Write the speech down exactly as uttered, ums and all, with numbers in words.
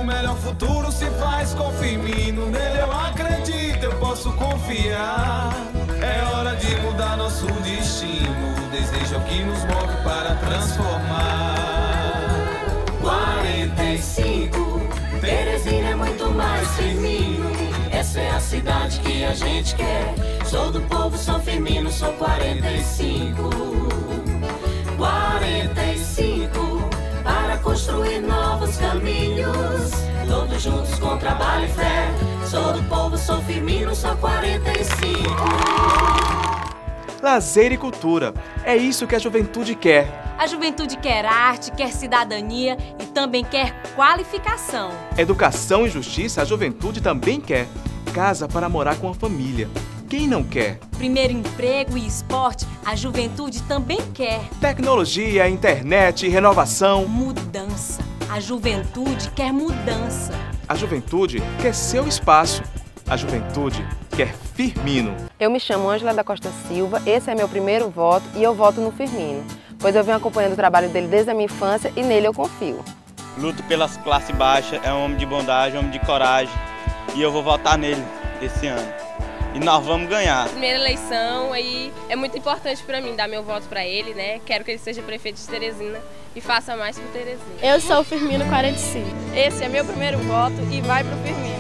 O melhor futuro se faz com Firmino. Nele eu acredito, eu posso confiar. É hora de mudar nosso destino. O desejo é o que nos move para transformar. quarenta e cinco, Teresina é muito mais Firmino. Essa é a cidade que a gente quer. Sou do povo, sou Firmino, sou quarenta e cinco. quarenta e cinco, para construir novos caminhos. Todos juntos com trabalho e fé. Sou do povo, sou Firmino, sou quarenta e cinco. Lazer e cultura, é isso que a juventude quer. A juventude quer arte, quer cidadania e também quer qualificação. Educação e justiça a juventude também quer. Casa para morar com a família. Quem não quer? Primeiro emprego e esporte, a juventude também quer. Tecnologia, internet, renovação. Mudança. A juventude quer mudança. A juventude quer seu espaço. A juventude quer Firmino. Eu me chamo Ângela da Costa Silva, esse é meu primeiro voto e eu voto no Firmino, pois eu venho acompanhando o trabalho dele desde a minha infância e nele eu confio. Luto pelas classes baixas, é um homem de bondade, um homem de coragem e eu vou votar nele esse ano. E nós vamos ganhar. Primeira eleição, aí é muito importante para mim dar meu voto para ele, né? Quero que ele seja prefeito de Teresina e faça mais por Teresina. Eu sou o Firmino quarenta e cinco. Esse é meu primeiro voto e vai pro Firmino.